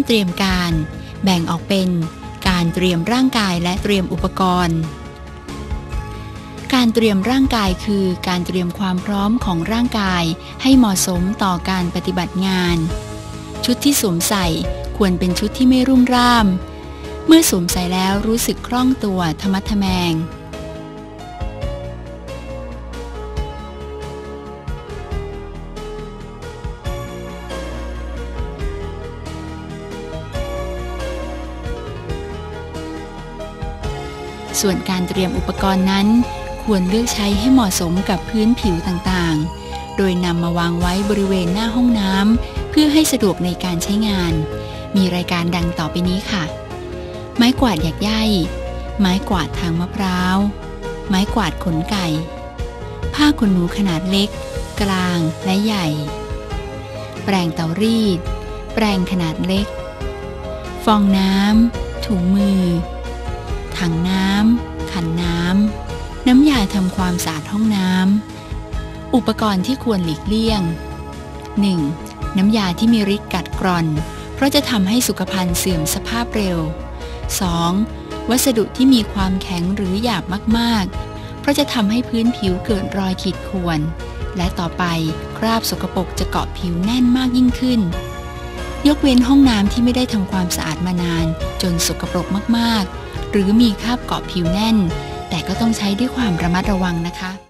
เตรียมการแบ่งออกเป็นการเตรียมร่างกายและเตรียมอุปกรณ์การเตรียมร่างกายคือการเตรียมความพร้อมของร่างกายให้เหมาะสมต่อการปฏิบัติงานชุดที่สวมใส่ควรเป็นชุดที่ไม่รุ่มร่ามเมื่อสวมใส่แล้วรู้สึกคล่องตัวทะมัดทะแมงส่วนการเตรียมอุปกรณ์นั้นควรเลือกใช้ให้เหมาะสมกับพื้นผิวต่างๆโดยนำมาวางไว้บริเวณหน้าห้องน้ำเพื่อให้สะดวกในการใช้งานมีรายการดังต่อไปนี้ค่ะไม้กวาดหยักไย่ไม้กวาดทางมะพร้าวไม้กวาดขนไก่ผ้าขนหนูขนาดเล็กกลางและใหญ่แปรงเตารีดแปรงขนาดเล็กฟองน้ำถุงมือถังน้ำขันน้ำน้ำยาทำความสะอาดห้องน้ำอุปกรณ์ที่ควรหลีกเลี่ยง 1. น้ำยาที่มีฤทธิ์กัดกร่อนเพราะจะทำให้สุขภัณฑ์เสื่อมสภาพเร็ว 2. วัสดุที่มีความแข็งหรือหยาบมากๆเพราะจะทำให้พื้นผิวเกิดรอยขีดข่วนและต่อไปคราบสกปรกจะเกาะผิวแน่นมากยิ่งขึ้นยกเว้นห้องน้ำที่ไม่ได้ทำความสะอาดมานานจนสกปรกมากๆหรือมีคราบเกาะผิวแน่นแต่ก็ต้องใช้ด้วยความระมัดระวังนะคะ